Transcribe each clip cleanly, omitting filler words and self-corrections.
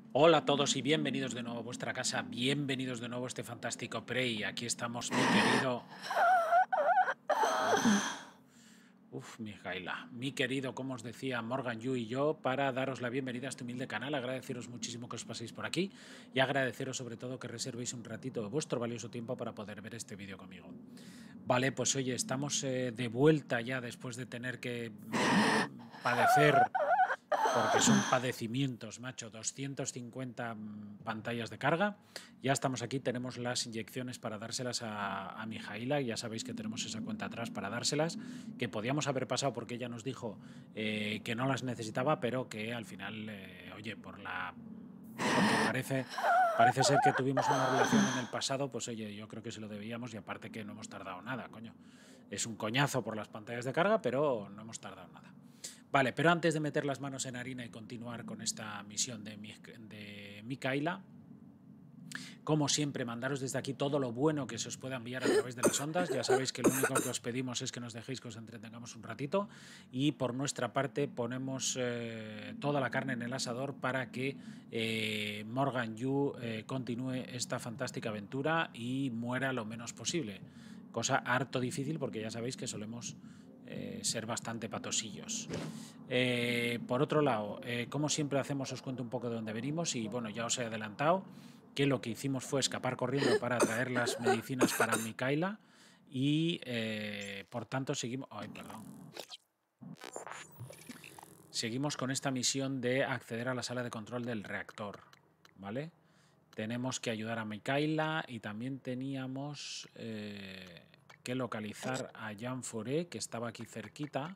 Hola a todos y bienvenidos de nuevo a vuestra casa, bienvenidos de nuevo a este fantástico Prey. Aquí estamos, mi querido... Mijaila. Mi querido, como os decía, Morgan Yu y yo, para daros la bienvenida a este humilde canal, agradeceros muchísimo que os paséis por aquí y agradeceros sobre todo que reservéis un ratito de vuestro valioso tiempo para poder ver este vídeo conmigo. Vale, pues oye, estamos de vuelta ya después de tener que padecer... Porque son padecimientos, macho, 250 pantallas de carga. Ya estamos aquí, tenemos las inyecciones para dárselas a Mijaila. Ya sabéis que tenemos esa cuenta atrás para dárselas, que podíamos haber pasado porque ella nos dijo que no las necesitaba, pero que al final, oye, porque parece ser que tuvimos una relación en el pasado, pues oye, yo creo que se lo debíamos y aparte que no hemos tardado nada, coño. Es un coñazo por las pantallas de carga, pero no hemos tardado nada. Vale, pero antes de meter las manos en harina y continuar con esta misión de Micaela, como siempre, mandaros desde aquí todo lo bueno que se os pueda enviar a través de las ondas. Ya sabéis que lo único que os pedimos es que nos dejéis que os entretengamos un ratito y por nuestra parte ponemos toda la carne en el asador para que Morgan Yu continúe esta fantástica aventura y muera lo menos posible. Cosa harto difícil porque ya sabéis que solemos ser bastante patosillos. Por otro lado, como siempre hacemos, os cuento un poco de dónde venimos y bueno, ya os he adelantado que lo que hicimos fue escapar corriendo para traer las medicinas para Micaela y por tanto seguimos... Ay, perdón. Seguimos con esta misión de acceder a la sala de control del reactor, ¿vale? Tenemos que ayudar a Micaela y también teníamos que localizar a Jean Foré, que estaba aquí cerquita,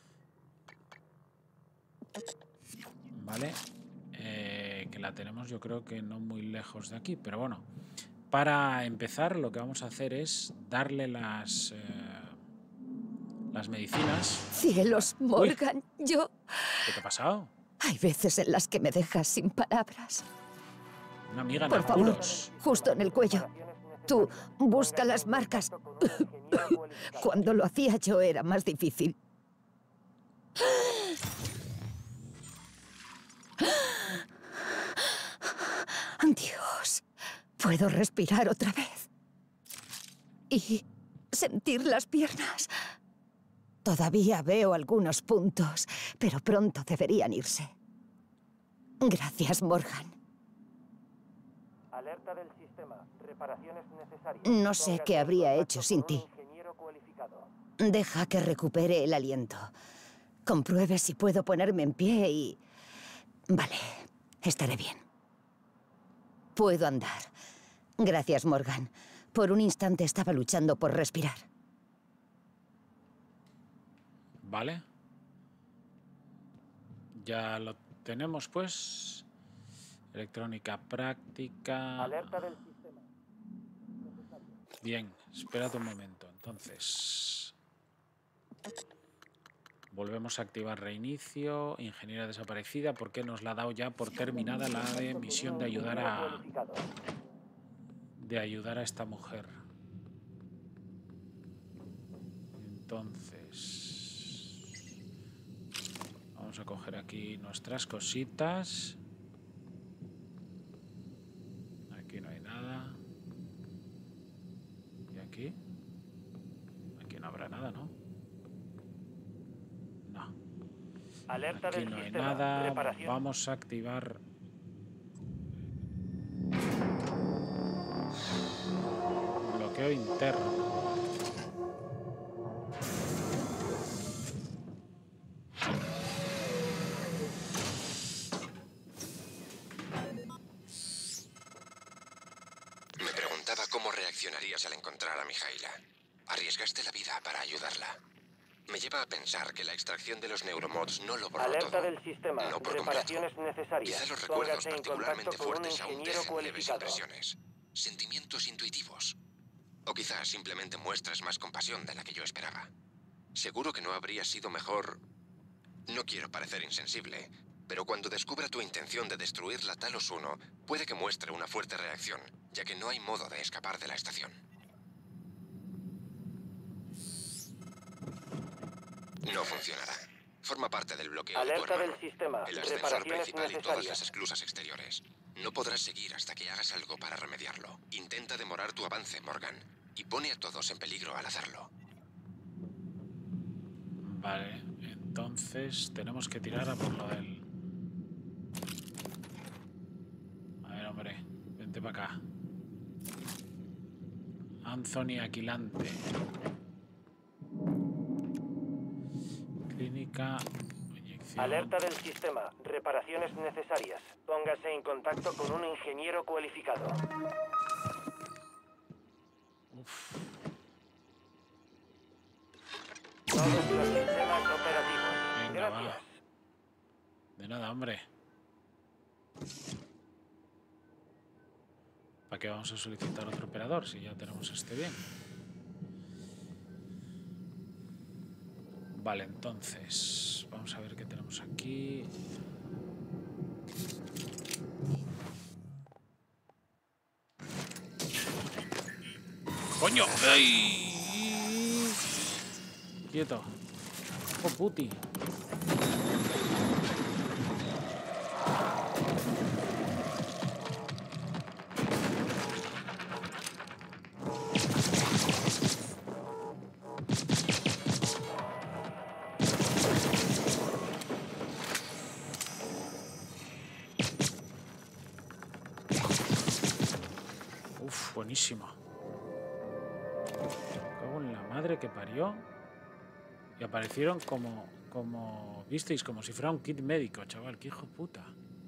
¿vale? Que la tenemos yo creo que no muy lejos de aquí, pero bueno. Para empezar lo que vamos a hacer es darle las medicinas. Cielos, Morgan, ¡Uy! yo... ¿Qué te ha pasado? Hay veces en las que me dejas sin palabras. Una amiga en Por favor, apuros. justo en el cuello. Tú, busca las marcas. Cuando lo hacía yo era más difícil. Dios, puedo respirar otra vez. Y sentir las piernas. Todavía veo algunos puntos, pero pronto deberían irse. Gracias, Morgan. Alerta del sistema. Reparaciones necesarias. No sé qué habría hecho sin ti. Cualificado. Deja que recupere el aliento. Compruebe si puedo ponerme en pie y... Vale, estaré bien. Puedo andar. Gracias, Morgan. Por un instante estaba luchando por respirar. Vale. Ya lo tenemos, pues. Electrónica práctica. Alerta del sistema. Bien, espérate un momento. Entonces... Volvemos a activar reinicio. Ingeniera desaparecida. Porque nos la ha dado ya por terminada la de misión de ayudar a... esta mujer. Entonces... Vamos a coger aquí nuestras cositas. Aquí no hay nada. ¿Y aquí? Aquí no habrá nada, ¿no? No. Alerta Aquí del no hay sistema. nada. Reparación. Vamos a activar... bloqueo interno. Me preguntaba cómo reaccionarías al encontrar a Mijaila. Arriesgaste la vida para ayudarla. Me lleva a pensar que la extracción de los neuromods no lo borró Alerta todo. del sistema. No por Reparaciones completo. necesarias. Quizá los recuerdos Póngase en particularmente contacto con un fuertes aún ingeniero dejen leves cualificado. impresiones. Sentimientos intuitivos. O quizás simplemente muestras más compasión de la que yo esperaba. Seguro que no habría sido mejor... No quiero parecer insensible, pero cuando descubra tu intención de destruir la Talos 1, puede que muestre una fuerte reacción, ya que no hay modo de escapar de la estación. No funcionará. Forma parte del bloqueo de Alerta Corman, del sistema. el ascensor Reparaciones principal y todas necesarias. las esclusas exteriores. No podrás seguir hasta que hagas algo para remediarlo. Intenta demorar tu avance, Morgan, y pone a todos en peligro al hacerlo. Vale, entonces tenemos que tirar a por lo del... A ver, hombre, vente para acá. Anthony Aquilante. Clínica... Inyección... Alerta del sistema. Reparaciones necesarias. Póngase en contacto con un ingeniero cualificado. Uf, Todos los sistemas operativos. venga, Gracias. va. De nada, hombre. ¿Para qué vamos a solicitar otro operador si ya tenemos este bien? Vale, entonces vamos a ver qué tenemos aquí. ¡Coño! ¡Ay! Quieto. ¡Oh, puti! Uf, buenísimo. Cago en la madre que parió. Y aparecieron como visteis, como si fuera un kit médico, chaval. ¡Qué hijo de puta!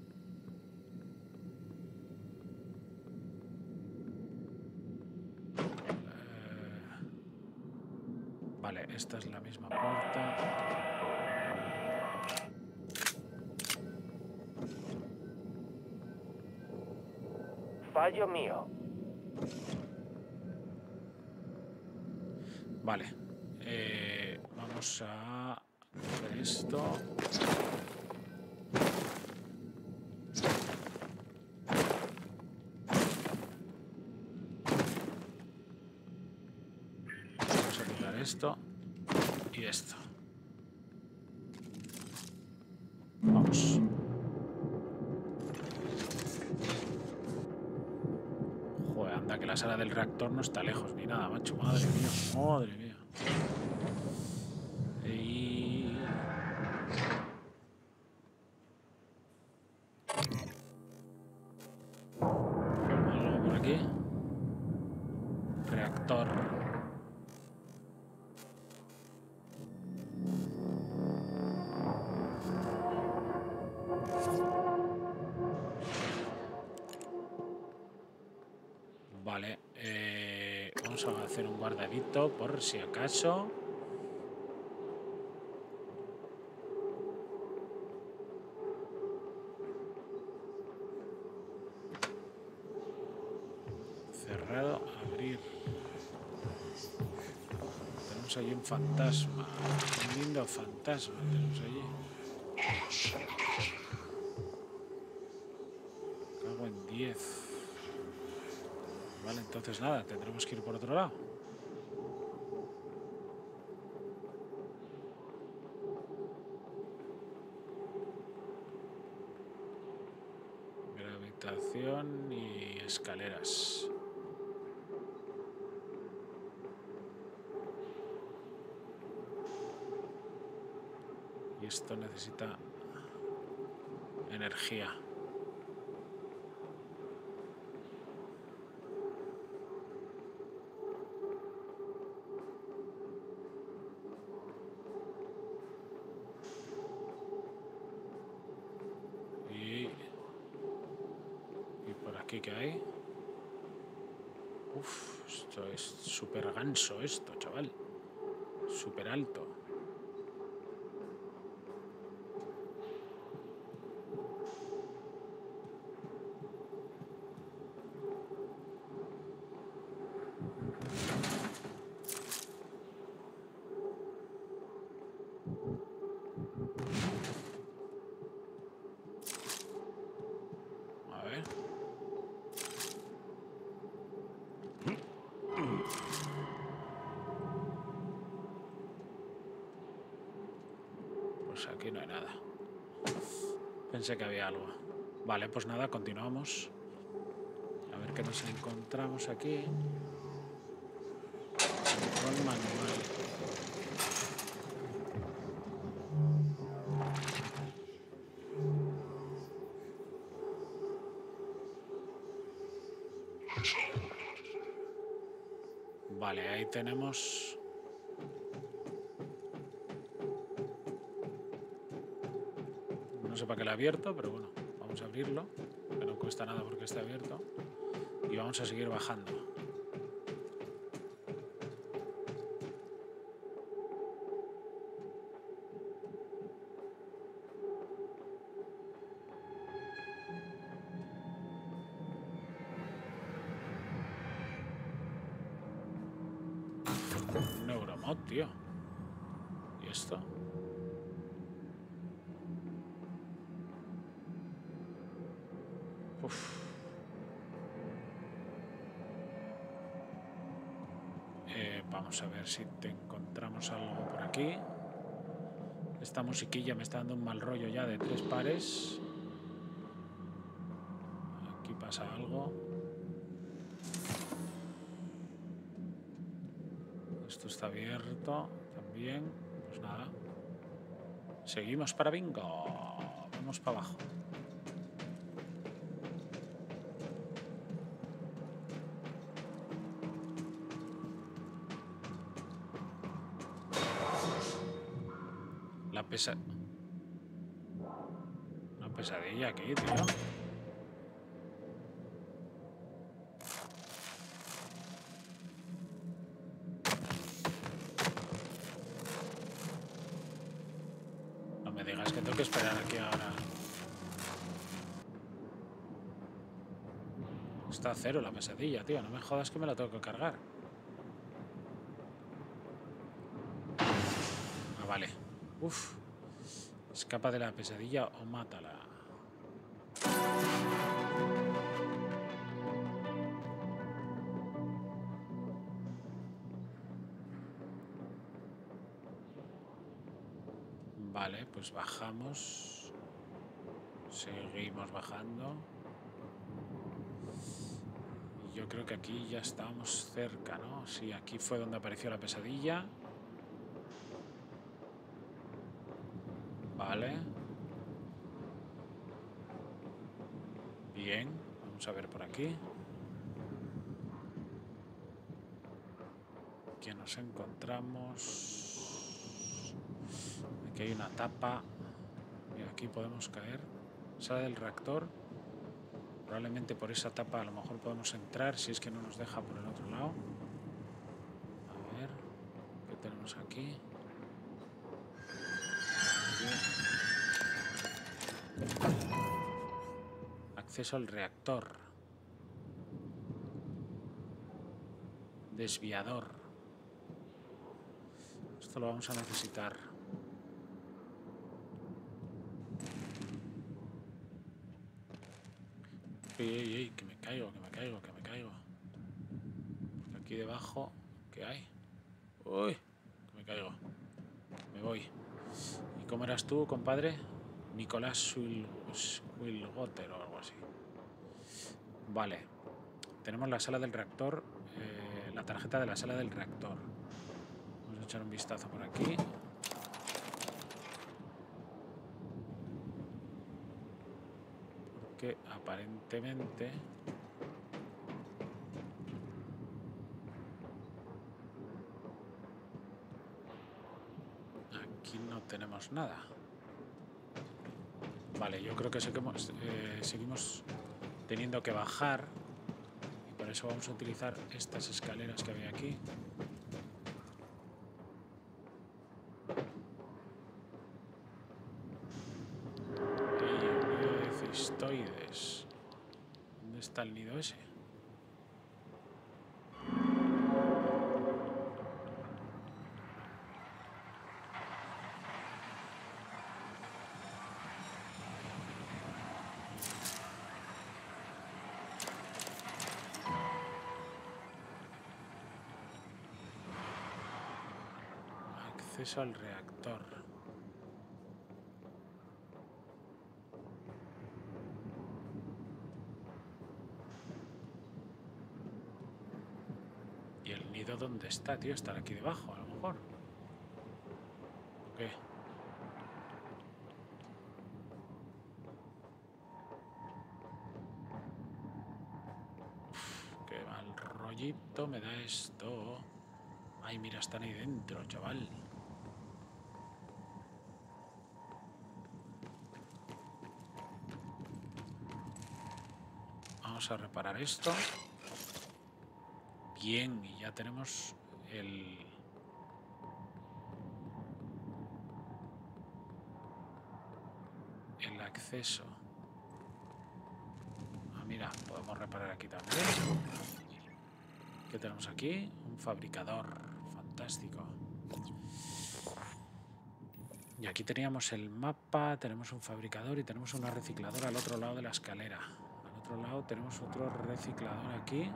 Vale, esta es la misma puerta. Fallo mío. Vale. Vamos a hacer esto. Vamos a quitar esto y esto. Vamos. Joder, anda que la sala del reactor no está lejos ni nada, macho. Madre mía, madre mía. Y... algo por aquí. Reactor. Vale, vamos a hacer un guardadito por si acaso. Cerrado, abrir. Tenemos allí un fantasma, un lindo fantasma tenemos allí. Cago en 10. Vale, entonces nada, tendremos que ir por otro lado. Gravitación y escaleras. Y esto necesita energía. ¿Qué hay? Uf, esto es súper ganso esto, chaval. Súper alto. A ver. aquí no hay nada. Pensé que había algo. Vale, pues nada, continuamos. A ver qué nos encontramos aquí. Control manual. Vale, ahí tenemos... No sé para qué lo he abierto, pero bueno, vamos a abrirlo, que no cuesta nada porque está abierto. Y vamos a seguir bajando. Un neuromod, tío. ¿Y esto? Uf. Vamos a ver si te encontramos algo por aquí. Esta musiquilla me está dando un mal rollo ya de 3 pares. Aquí pasa algo. Esto está abierto también. Pues nada. Seguimos para bingo. Vamos para abajo. Una pesadilla aquí, tío. No me digas que tengo que esperar aquí ahora. Está a 0 la pesadilla, tío. No me jodas que me la tengo que cargar. Ah, vale. Uf. Escapa de la pesadilla o mátala. Vale, pues bajamos. Seguimos bajando. Y yo creo que aquí ya estábamos cerca, ¿no? Sí, aquí fue donde apareció la pesadilla. Vale. Bien, vamos a ver por aquí. Aquí nos encontramos. Aquí hay una tapa. Y aquí podemos caer. Sala del reactor. Probablemente por esa tapa a lo mejor podemos entrar si es que no nos deja por el otro lado. A ver, ¿qué tenemos aquí? Acceso al reactor. Desviador. Esto lo vamos a necesitar. Ey, que me caigo. Porque aquí debajo, ¿qué hay? Uy, que me caigo. Me voy. ¿Y cómo eras tú, compadre? Nicolás Wilgotter o algo así. Vale. Tenemos la sala del reactor. La tarjeta de la sala del reactor. Vamos a echar un vistazo por aquí. Porque aparentemente... Aquí no tenemos nada. Vale, yo creo que seguimos teniendo que bajar. Y por eso vamos a utilizar estas escaleras que había aquí. Cistoides. ¿Dónde está el nido ese? Acceso al reactor. ¿El nido dónde está, tío? Estará aquí debajo, a lo mejor. ¿O qué? Uf, qué mal rollito me da esto. Ay, mira, están ahí dentro, chaval. Vamos a reparar esto. Bien, y ya tenemos el acceso. Ah, mira, podemos reparar aquí también. ¿Qué tenemos aquí? Un fabricador. Fantástico. Y aquí teníamos el mapa, tenemos un fabricador y tenemos una recicladora al otro lado de la escalera. Al otro lado tenemos otro reciclador aquí.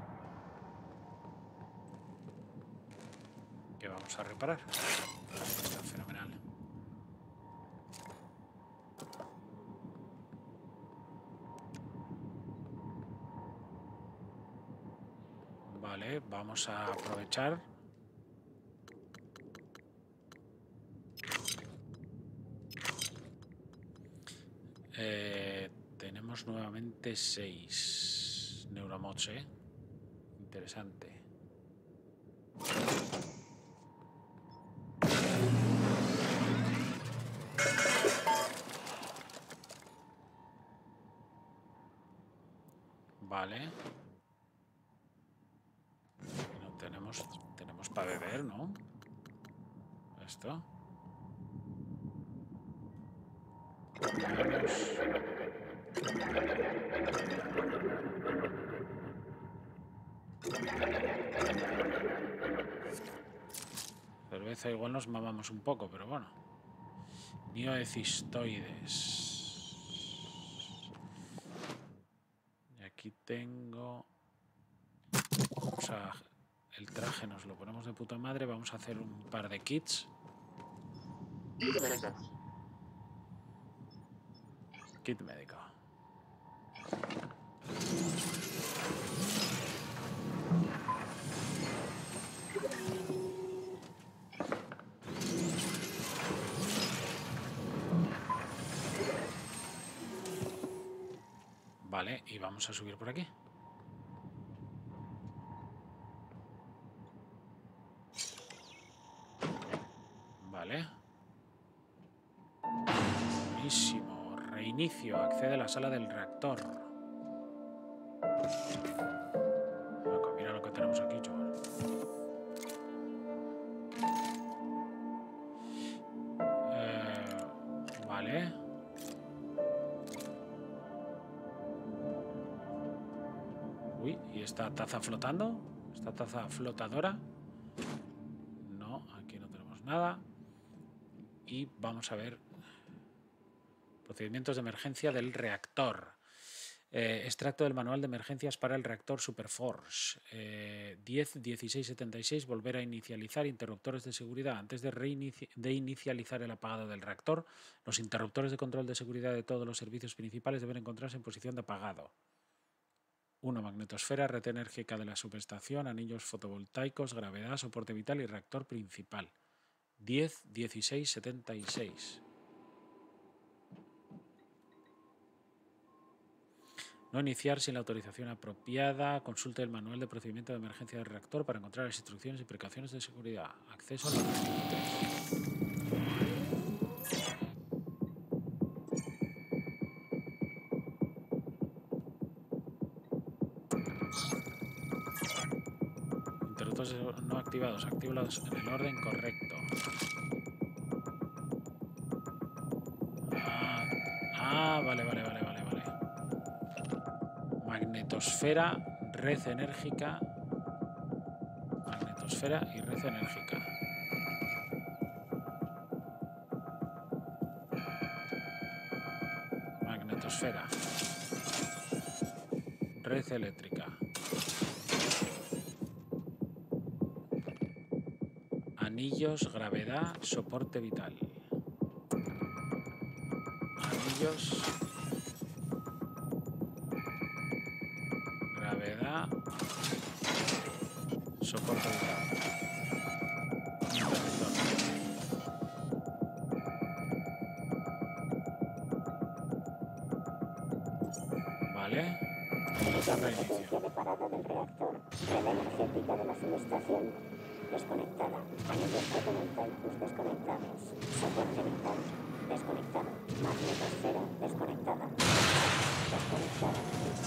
Que vamos a reparar. Está fenomenal. Vale, vamos a aprovechar. Tenemos nuevamente 6 neuromods, ¿eh? Interesante. Vale. No tenemos para beber, ¿no? Esto. Cerveza igual nos mamamos un poco, pero bueno. Nido de cistoides. Y aquí tengo... Vamos a... El traje nos lo ponemos de puta madre. Vamos a hacer un par de kits. Kit médico. Vale, y vamos a subir por aquí. Vale. Buenísimo. Reinicio. Accede a la sala del reactor. Loco, mira lo que tenemos aquí, chaval. Vale. Uy, ¿y esta taza flotando? ¿Esta taza flotadora? No, aquí no tenemos nada. Y vamos a ver procedimientos de emergencia del reactor. Extracto del manual de emergencias para el reactor Superforce. 10.16.76. Volver a inicializar interruptores de seguridad. Antes de inicializar el apagado del reactor, los interruptores de control de seguridad de todos los servicios principales deben encontrarse en posición de apagado. 1. Magnetosfera, red enérgica de la subestación, anillos fotovoltaicos, gravedad, soporte vital y reactor principal. 10.16.76. No iniciar sin la autorización apropiada. Consulte el manual de procedimiento de emergencia del reactor para encontrar las instrucciones y precauciones de seguridad. Acceso a los reactores. Interruptores no activados. Actívalos en el orden correcto. Vale. Magnetosfera, red enérgica. Magnetosfera y red enérgica. Magnetosfera. Red eléctrica. Anillos, gravedad, soporte vital. Anillos, gravedad, Soporte vital. Interruptor. Vale. Pilotar reinicio. De parada del reactor. Red energética de la subestación desconectada. Anillos fotovoltaicos desconectados. Soporte vital desconectado. Magnetosfera desconectada. Desconectada.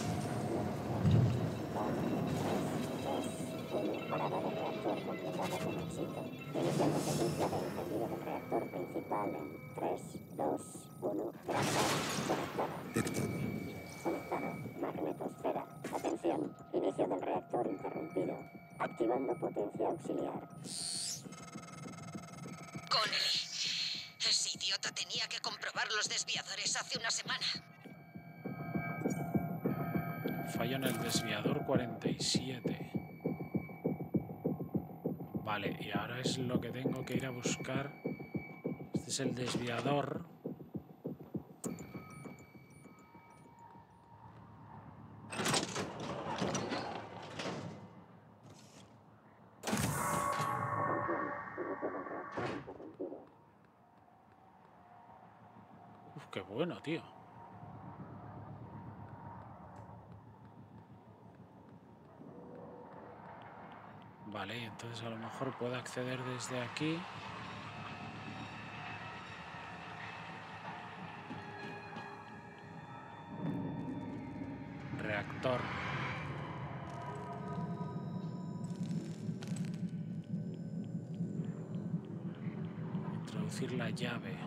Parada del reactor completada con éxito. Iniciando secuencia de encendido del reactor principal en 3, 2, 1. Gravedad conectada. Conectado. Magnetosfera. Atención. Inicio del reactor interrumpido. Activando potencia auxiliar. Connelly. Ese idiota tenía que comprobar los desviadores hace una semana. Fallo en el desviador 47. Vale, y ahora es lo que tengo que ir a buscar. Este es el desviador. Uf, qué bueno, tío. Vale, entonces a lo mejor puedo acceder desde aquí. Reactor. Introducir la llave.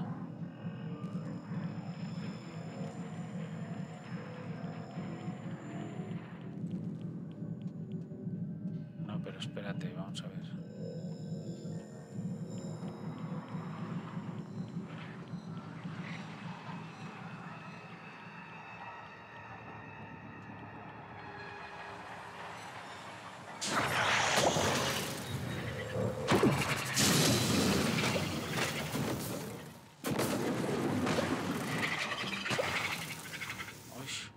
No, pero espérate, vamos a ver. Uy.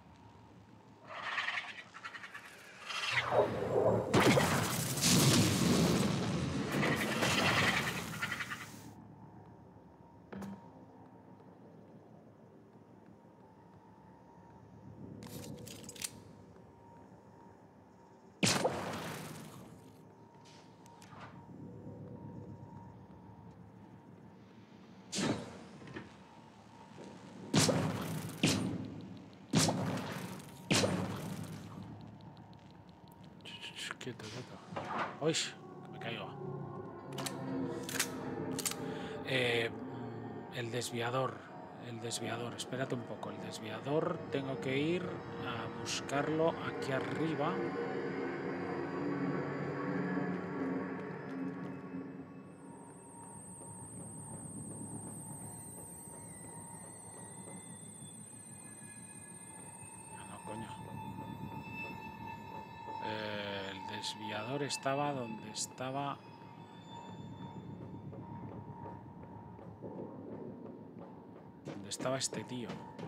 Quieto, quieto. Uy, que me caigo. El desviador. El desviador. Espérate un poco. El desviador tengo que ir a buscarlo aquí arriba. El desviador estaba donde estaba. Donde estaba este tío.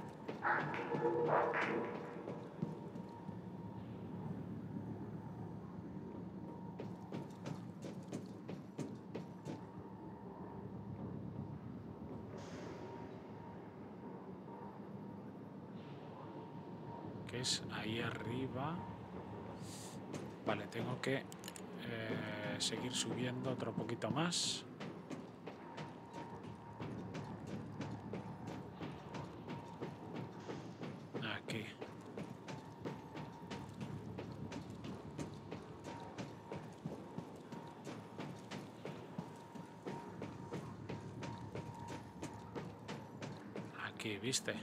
Que es ahí arriba. Vale, tengo que seguir subiendo otro poquito más. Aquí. Aquí, ¿viste?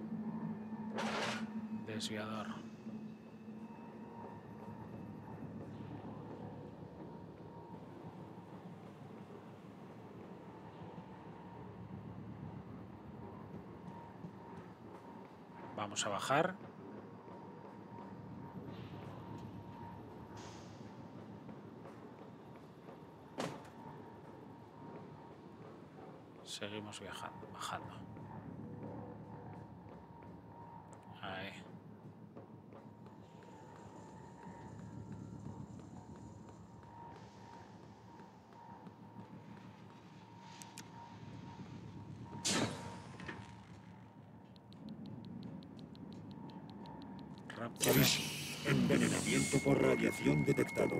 Desviador. Vamos a bajar. Seguimos viajando, bajando. Ahí. Raptor. Aviso. Envenenamiento por radiación detectado.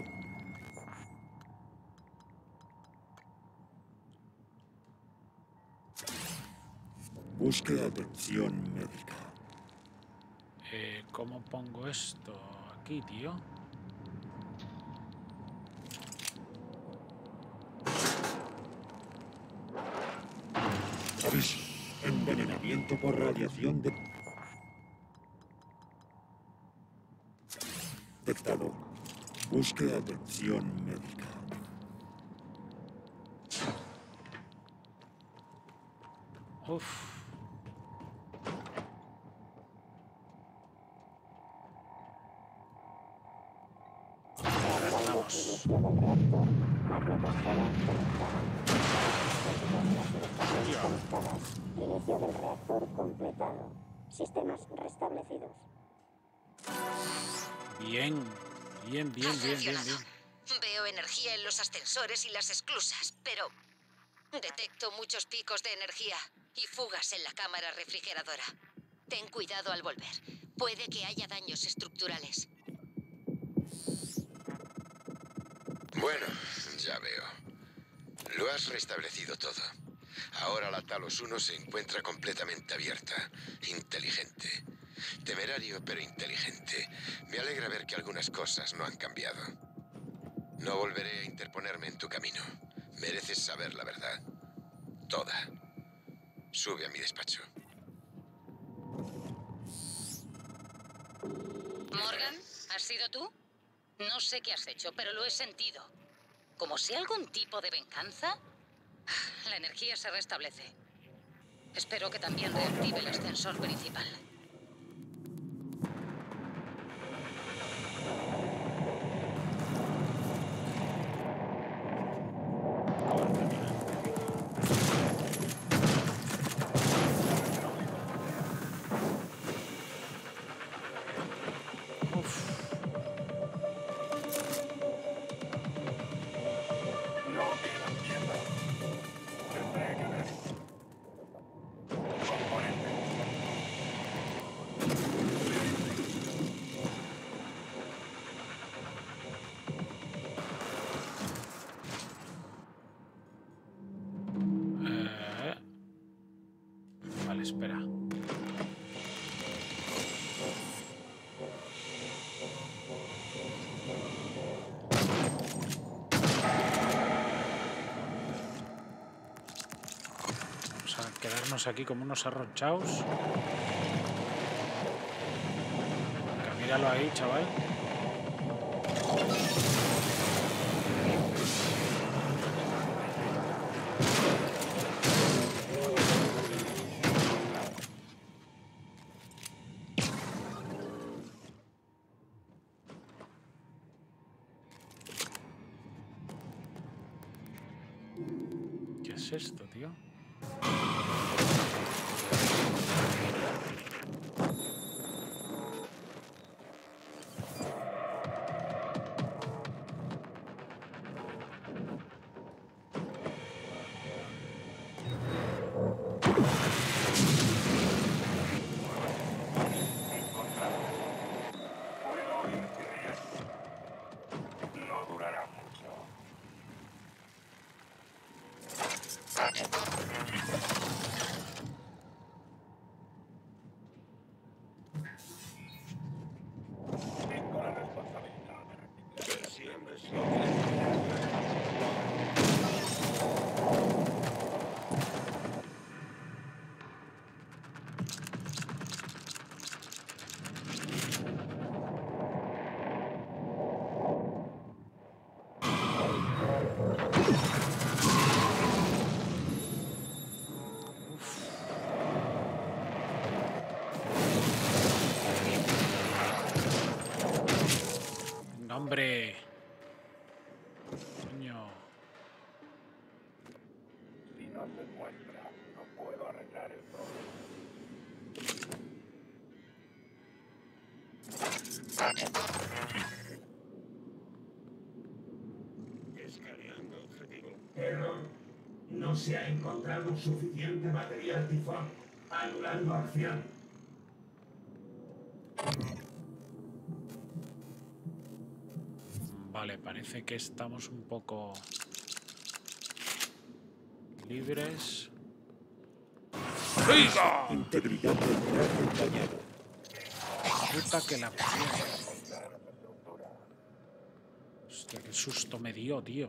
Busque atención médica. ¿Cómo pongo esto aquí, tío? Aviso. Envenenamiento por radiación detectado. Busque atención médica. Uf. Vamos. Inicio del reactor completado. Sistemas restablecidos. Bien. Bien, bien, bien, bien, bien. Veo energía en los ascensores y las esclusas, pero detecto muchos picos de energía y fugas en la cámara refrigeradora. Ten cuidado al volver. Puede que haya daños estructurales. Bueno, ya veo. Lo has restablecido todo. Ahora la Talos 1 se encuentra completamente abierta. Inteligente. Temerario, pero inteligente. Me alegra ver que algunas cosas no han cambiado. No volveré a interponerme en tu camino. Mereces saber la verdad. Toda. Sube a mi despacho. Morgan, ¿has sido tú? No sé qué has hecho, pero lo he sentido. Como sea algún tipo de venganza, la energía se restablece. Espero que también reactive el ascensor principal. Vale, espera. Vamos a quedarnos aquí como unos arrochados. Míralo ahí, chaval. ¿Qué es esto, tío? No, hombre. Coño. Si no se muestra, no puedo arreglar el problema. Escaneando objetivo. Error. No se ha encontrado suficiente material tifón. Anulando acción. Vale, parece que estamos un poco libres. ¡Oiga! Integridad del traje dañada. Puta que la parió. Hostia, qué susto me dio, tío.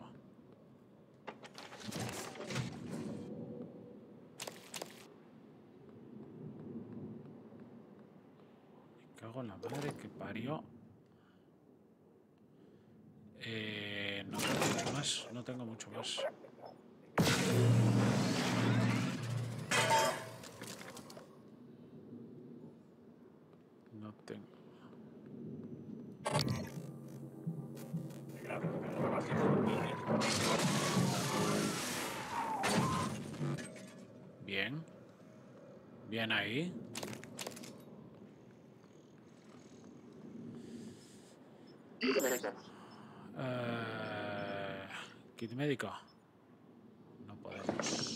Me cago en la madre que parió. No tengo mucho más, no tengo mucho más. No tengo. Bien. Bien ahí. Kit médico. No podemos.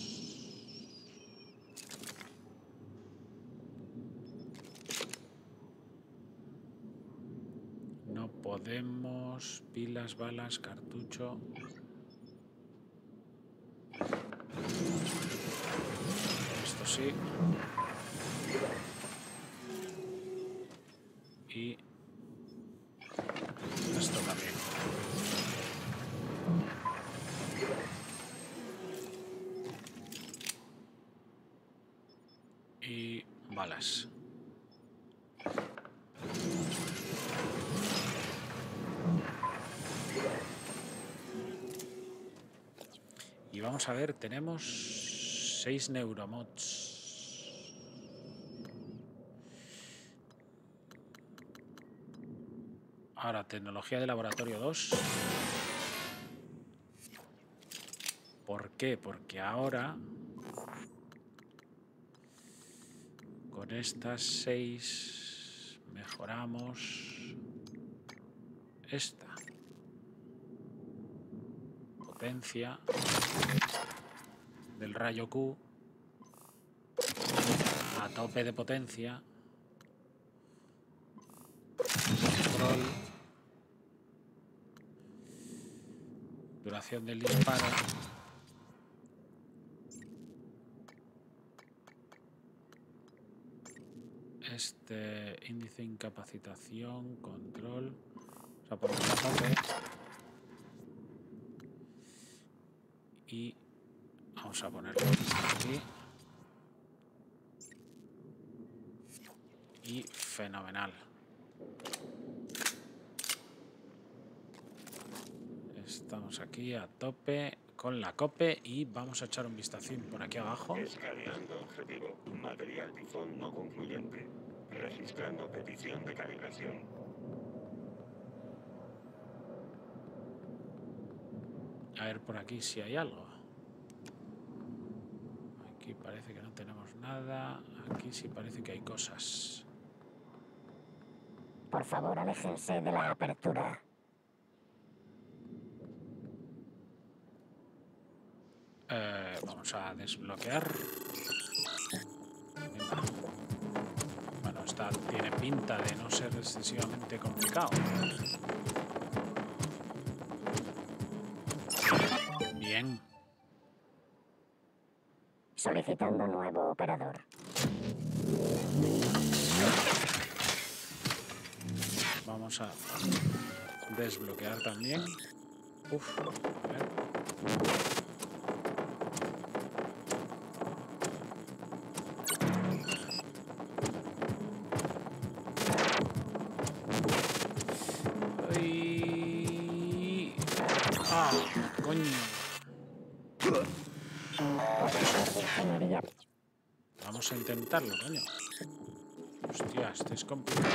No podemos. Pilas, balas, cartucho. Esto sí. Y esto también. Y balas. Y vamos a ver, tenemos 6 neuromods. Ahora, tecnología de laboratorio 2. ¿Por qué? Porque ahora con estas 6 mejoramos esta. Potencia del rayo Q a tope de potencia. Control. Duración del disparo. Este índice de incapacitación, control. O sea, ponemos a tope. Y vamos a ponerlo aquí. Y fenomenal. Estamos aquí a tope con la COPE y vamos a echar un vistacín por aquí abajo. Escaneando objetivo. Material tifón no concluyente. Registrando petición de calibración. A ver por aquí si hay algo. Aquí parece que no tenemos nada. Aquí sí parece que hay cosas. Por favor, aléjense de la apertura. Vamos a desbloquear. Venga. Bueno, esta tiene pinta de no ser excesivamente complicado. Bien. Solicitando nuevo operador. Vamos a desbloquear también. Uf, a ver. Ay. Ah, coño. Vamos a intentarlo, coño. Hostia, este es complicado.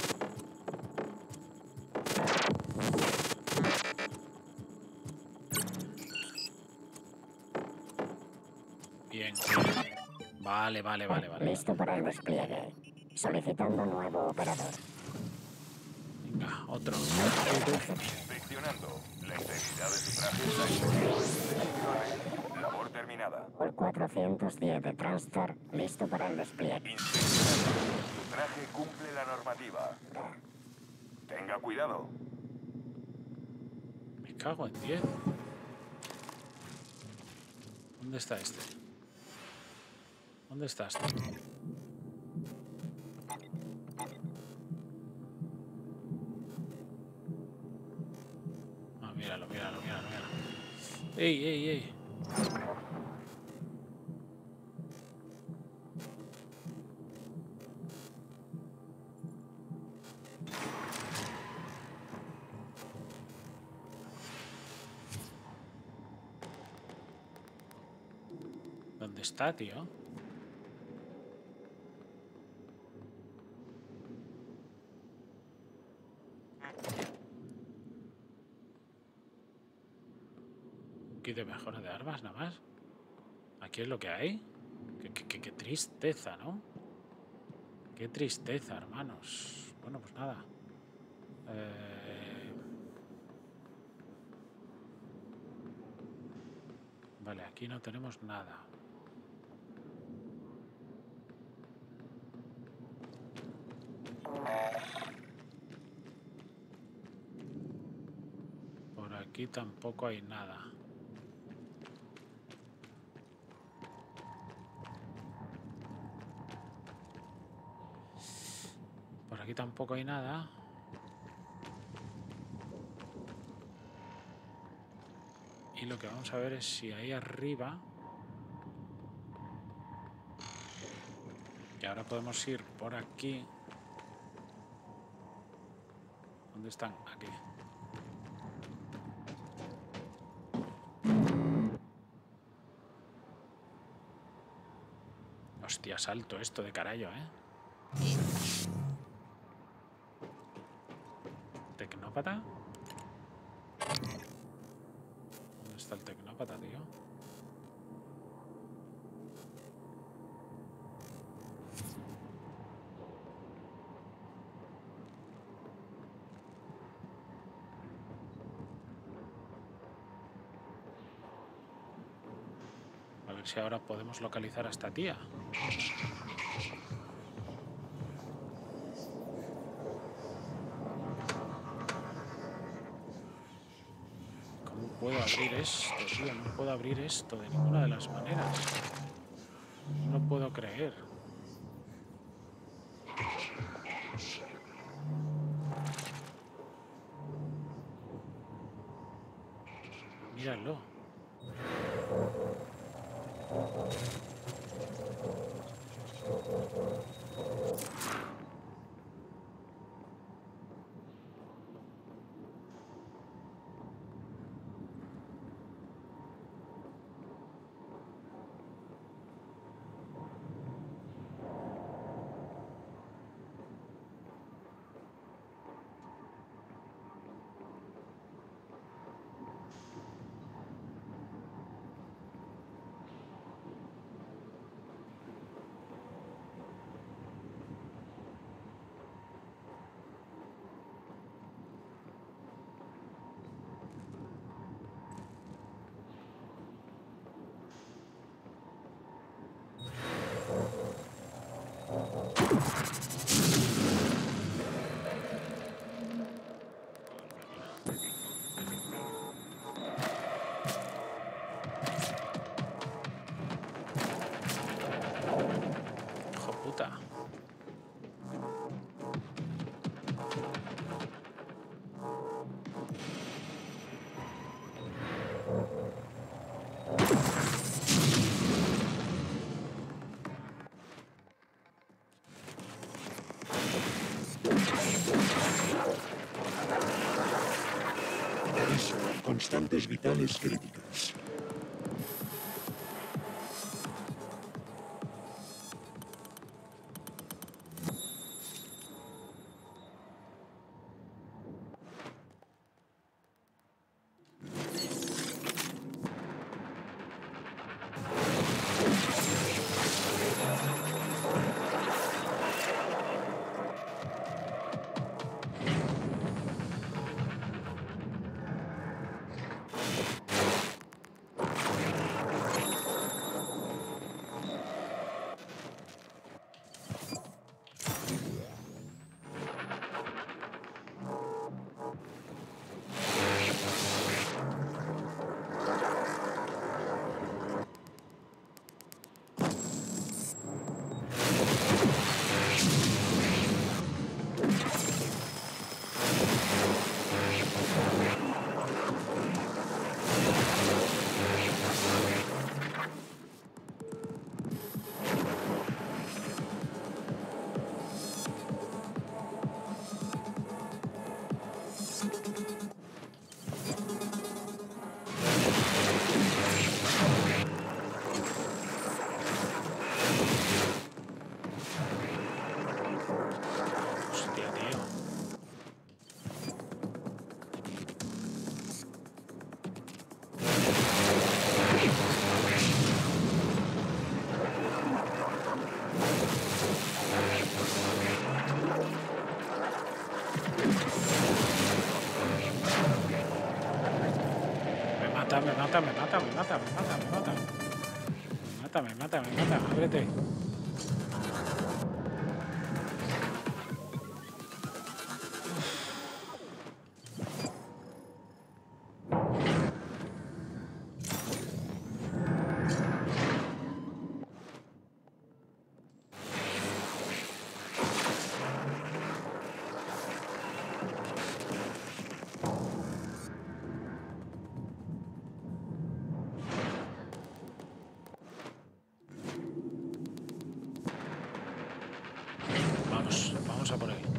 Bien. Vale. Listo para el despliegue. Solicitando nuevo operador. Venga, otro. Inspeccionando. La integridad de su traje está inspeccionable. Labor terminada. Por 410 de Transtar, listo para el despliegue. Inspeccionando. Su traje cumple la normativa. Tenga cuidado. cago en 10. ¿Dónde está este? ¿Dónde estás tú? Ah, míralo, míralo, míralo, míralo. ¡Ey, ey, ey! ¿Dónde está, tío? Kit de mejora de armas, nada más. Aquí es lo que hay. Qué tristeza, ¿no? Qué tristeza, hermanos. Bueno, pues nada. Vale, aquí no tenemos nada. Por aquí tampoco hay nada. Por aquí tampoco hay nada. Y lo que vamos a ver es si ahí arriba... Y ahora podemos ir por aquí. ¿Dónde están? Aquí. Hostia, salto esto de carayo, ¿eh? ¿Tecnópata? ¿Dónde está el tecnópata, tío? A ver si ahora podemos localizar a esta tía. ¿Cómo puedo abrir esto, tío? No puedo abrir esto de ninguna de las maneras. No puedo creer. Míralo. Hijo puta. Constantes vitales críticas. Hostia, tío. Me mata, me mata, me mata, me mata, me mata, me mata. Me mata, me mata, me mata. Ábrete. Vamos, vamos a por él.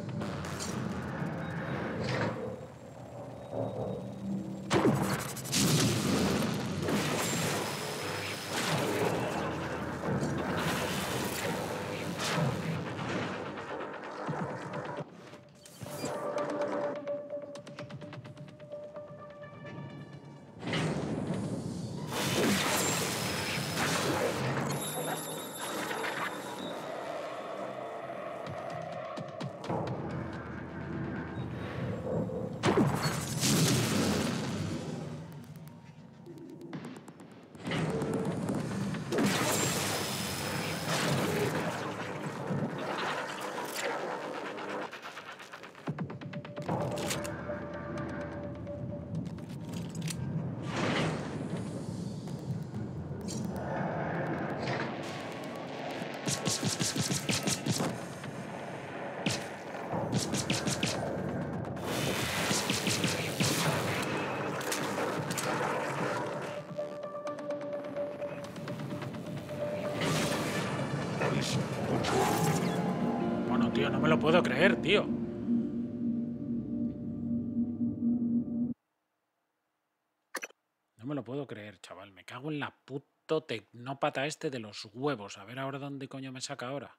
Bueno, tío, no me lo puedo creer, tío. No me lo puedo creer, chaval. Me cago en la puto tecnópata este de los huevos. A ver ahora dónde coño me saca ahora.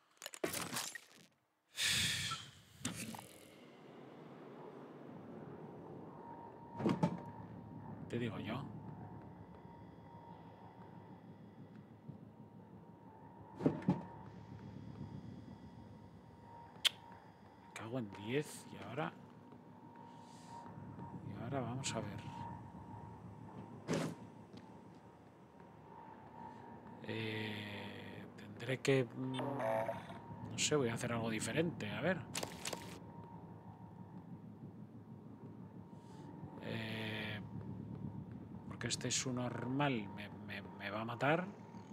Te digo yo. Me cago en 10 y ahora... Y ahora vamos a ver. Tendré que... no sé, voy a hacer algo diferente. A ver. Porque este es un normal. Me va a matar.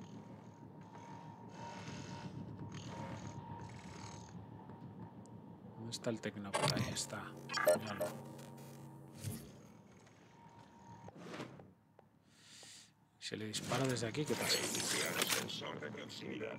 ¿Dónde está el tecnópata? Ahí está. Míralo. Si le disparo desde aquí, ¿qué pasa? Sensor de proximidad.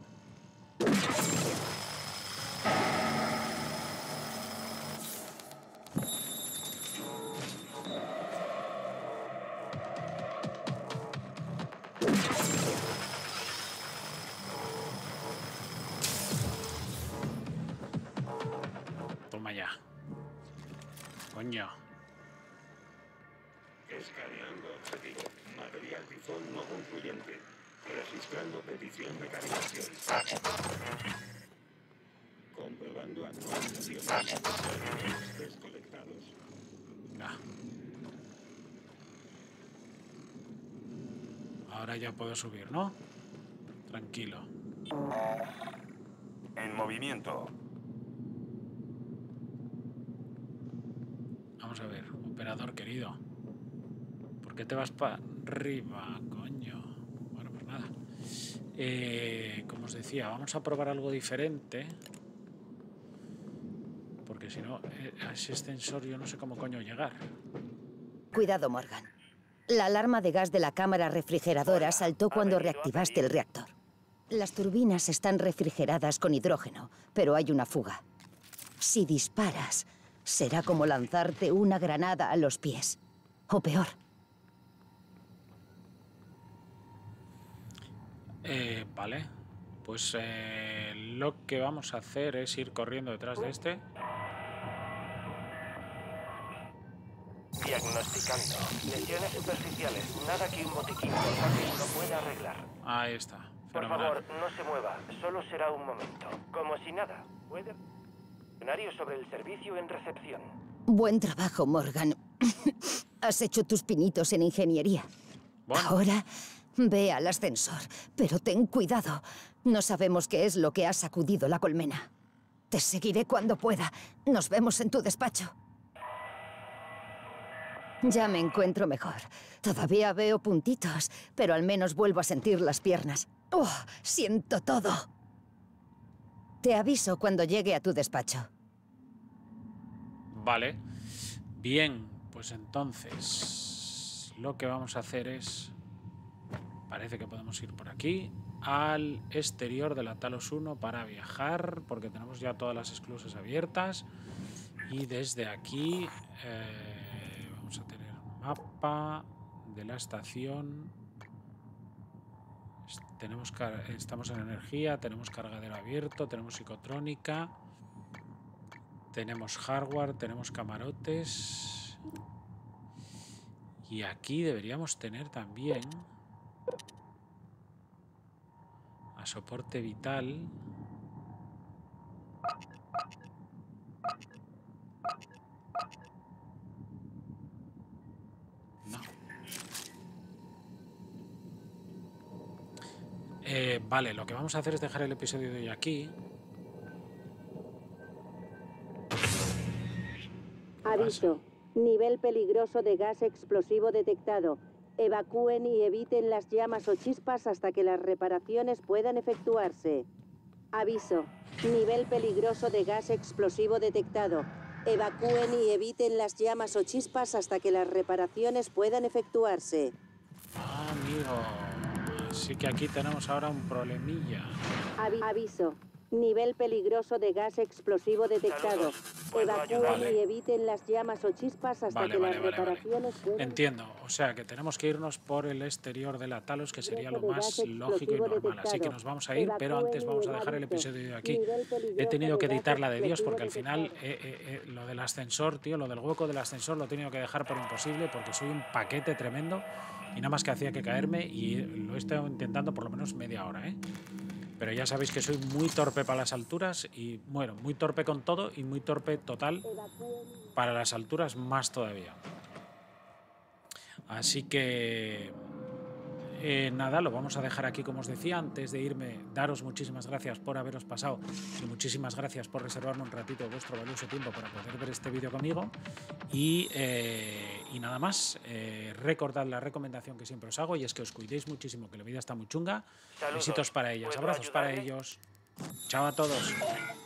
Toma ya. Coño. Escaneando objetivo. Material tifón no concluyente. Registrando petición de calibración. Comprobando actualizaciones. Desconectados. Nah. Ahora ya puedo subir, ¿no? Tranquilo. En movimiento. Vamos a ver, operador querido. ¿Por qué te vas para arriba, coño? Bueno, pues nada. Como os decía, vamos a probar algo diferente. Porque si no, a ese ascensor yo no sé cómo coño llegar. Cuidado, Morgan. La alarma de gas de la cámara refrigeradora saltó cuando reactivaste el reactor. Las turbinas están refrigeradas con hidrógeno, pero hay una fuga. Si disparas, será como lanzarte una granada a los pies. O peor. Vale. Pues lo que vamos a hacer es ir corriendo detrás de este. Diagnosticando. Lesiones superficiales. Nada que un botiquín portátil no pueda arreglar. Ahí está. Por Fenomenal. favor, no se mueva. Solo será un momento. Como si nada. Puede... Escenario sobre el servicio en recepción. Buen trabajo, Morgan. Has hecho tus pinitos en ingeniería. Bueno. Ahora, ve al ascensor, pero ten cuidado. No sabemos qué es lo que ha sacudido la colmena. Te seguiré cuando pueda. Nos vemos en tu despacho. Ya me encuentro mejor. Todavía veo puntitos, pero al menos vuelvo a sentir las piernas. ¡Oh! Siento todo. Te aviso cuando llegue a tu despacho. Vale. Bien, pues entonces lo que vamos a hacer es... Parece que podemos ir por aquí al exterior de la Talos 1 para viajar, porque tenemos ya todas las esclusas abiertas. Y desde aquí vamos a tener un mapa de la estación. Estamos en energía, tenemos cargadero abierto, tenemos psicotrónica, tenemos hardware, tenemos camarotes. Y aquí deberíamos tener también a soporte vital. No. Vale, lo que vamos a hacer es dejar el episodio de hoy aquí. Aviso. Nivel peligroso de gas explosivo detectado. Evacúen y eviten las llamas o chispas hasta que las reparaciones puedan efectuarse. Aviso. Nivel peligroso de gas explosivo detectado. Evacúen y eviten las llamas o chispas hasta que las reparaciones puedan efectuarse. Ah, amigo. Así que aquí tenemos ahora un problemilla. Aviso. Nivel peligroso de gas explosivo detectado. Evacúen y eviten las llamas o chispas hasta que las reparaciones puedan... Entiendo. O sea, que tenemos que irnos por el exterior de la Talos, que sería lo más lógico y normal. Así que nos vamos a ir, pero antes vamos a dejar el episodio de aquí. He tenido que editar la de Dios porque al final lo del ascensor, tío, lo del hueco del ascensor lo he tenido que dejar por imposible porque soy un paquete tremendo y nada más que hacía que caerme y lo he estado intentando por lo menos media hora, ¿eh? Pero ya sabéis que soy muy torpe para las alturas y, bueno, muy torpe con todo y muy torpe total para las alturas más todavía. Así que, nada, lo vamos a dejar aquí como os decía. Antes de irme, daros muchísimas gracias por haberos pasado y muchísimas gracias por reservarme un ratito de vuestro valioso tiempo para poder ver este vídeo conmigo. Y nada más, recordad la recomendación que siempre os hago y es que os cuidéis muchísimo, que la vida está muy chunga. Besitos para ellas, abrazos para ellos. Chao a todos.